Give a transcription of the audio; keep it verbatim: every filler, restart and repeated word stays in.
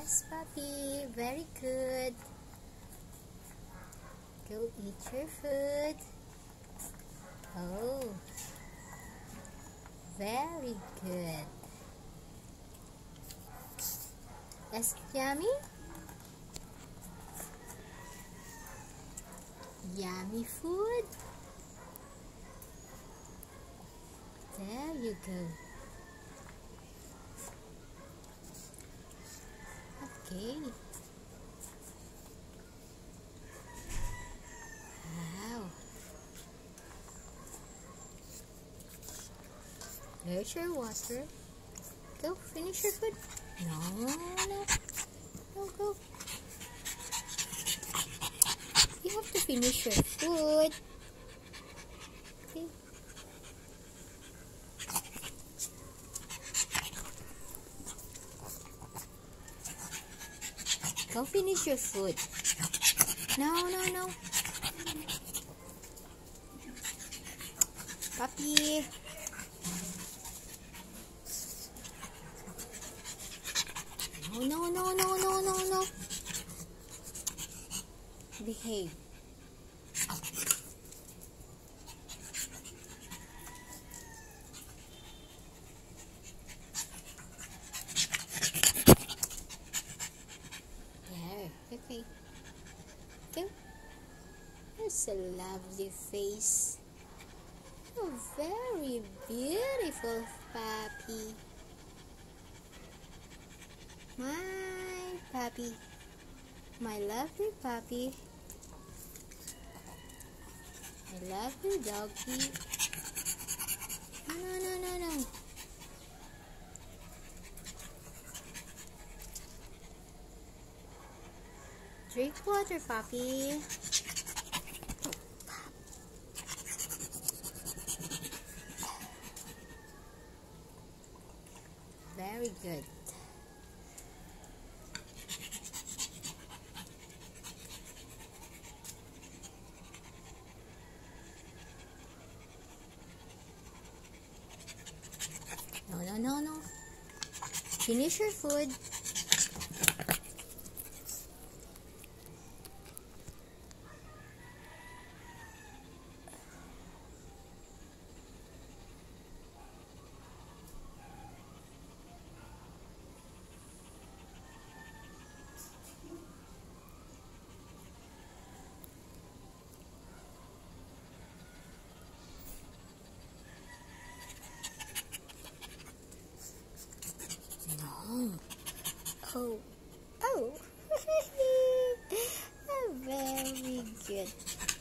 Yes, puppy. Very good. Go eat your food. Oh, very good. Is it yummy? Yummy food? There you go. Okay. Wow. There's your water. Go, finish your food. No, no. Go, go. You have to finish your food. Okay. Go finish your food. No, no, no. Puppy. No, no, no, no, no, no, no. Behave. There. Okay. Go. That's a lovely face. Oh, very beautiful puppy. My puppy. My lovely puppy. I love you, doggy. No, no, no, no, no. Drink water, puppy. Very good. No, no, no, no. Finish your food. No. Oh. Oh. Very good.